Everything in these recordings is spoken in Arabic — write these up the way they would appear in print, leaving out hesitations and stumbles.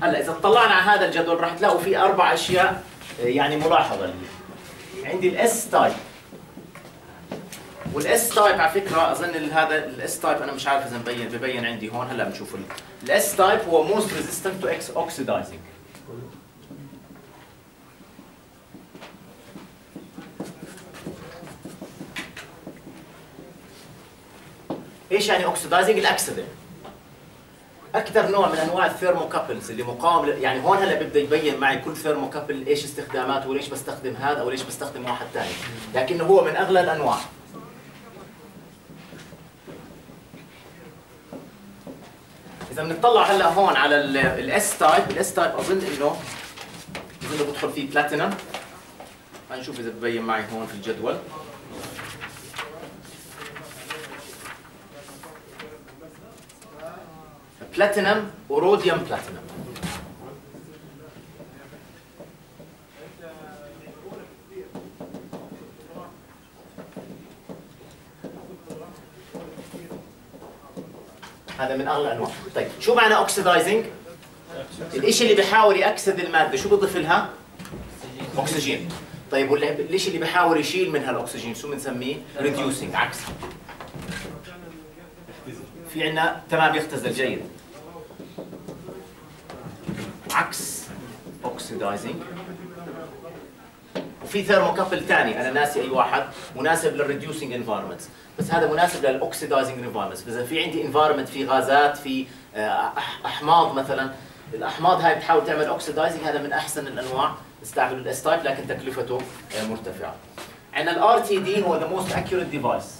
هلا اذا اطلعنا على هذا الجدول راح تلاقوا فيه 4 اشياء يعني ملاحظه لي. عندي الاس تايب، والاس تايب على فكره اظن هذا الاس تايب انا مش عارف اذا ببين عندي هون. هلا بنشوف الاس تايب هو موست ريزيستنت تو اكس اوكسيدايزنج. ايش يعني اوكسيدايزنج؟ الاكسده. اكثر نوع من انواع الثيرموكابلز اللي مقاوم يعني هون هلا بده يبين معي كل ثيرموكابل ايش استخداماته وليش بستخدم هذا او ليش بستخدم واحد ثاني، لكنه هو من اغلى الانواع. اذا بنطلع هلا هون على الاس تايب، الاس تايب اظن انه بدخل فيه بلاتينم. خلينا نشوف اذا ببين معي هون في الجدول. بلاتينم وروديوم بلاتينم. هذا من اغلى الانواع. طيب شو معنى اوكسيدايزنج؟ الشيء اللي بيحاول يأكسد الماده شو بضيف لها؟ اكسجين. طيب والشيء اللي بيحاول يشيل منها الاكسجين شو بنسميه؟ ريديوسينج، عكس. في عندنا تمام يختزل جيد. عكس اوكسيدايزنج. وفي ثيرموكابل ثاني انا ناسي اي واحد مناسب للريديوسينج انفايرمنتس، بس هذا مناسب للاوكسيدايزنج انفايرمنتس. اذا في عندي انفايرمنت في غازات، في احماض مثلا، الاحماض هاي بتحاول تعمل اوكسيدايزنج، هذا من احسن الانواع نستعمل الاس تايب لكن تكلفته مرتفعه. عندنا الار تي دي هو ذا موست اكيوريت ديفايس.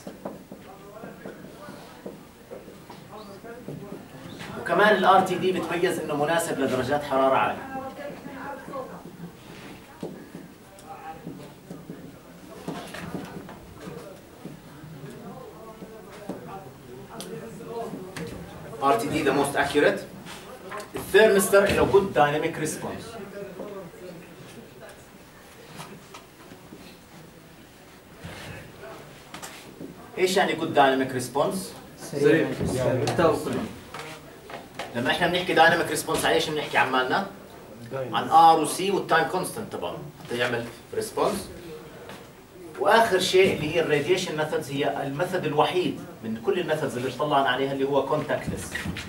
وكمان الار تي دي بتميز انه مناسب لدرجات حراره عاليه. RTD the most accurate. الثيرمستر له good dynamic response. ايش يعني good dynamic response؟ لما احنا بنحكي dynamic response عن ايش بنحكي عمالنا؟ عن R و C والتايم كونستنت تبعه حتى يعمل ريسبونس. واخر شيء اللي هي الراديشن ميثودز، هي الميثود الوحيد من كل الميثودز اللي طلعنا عليها اللي هو كونتاكتلس.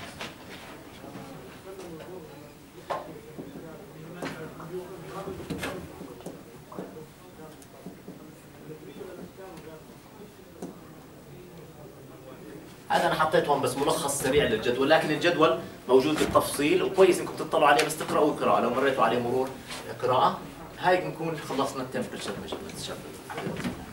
هذا انا حطيتهم بس ملخص سريع للجدول، لكن الجدول موجود بالتفصيل وكويس انكم تطلعوا عليه، بس تقراوا قراءه. لو مريتوا عليه مرور قراءه هاي بنكون خلصنا التمبرتشر ميجرمنت.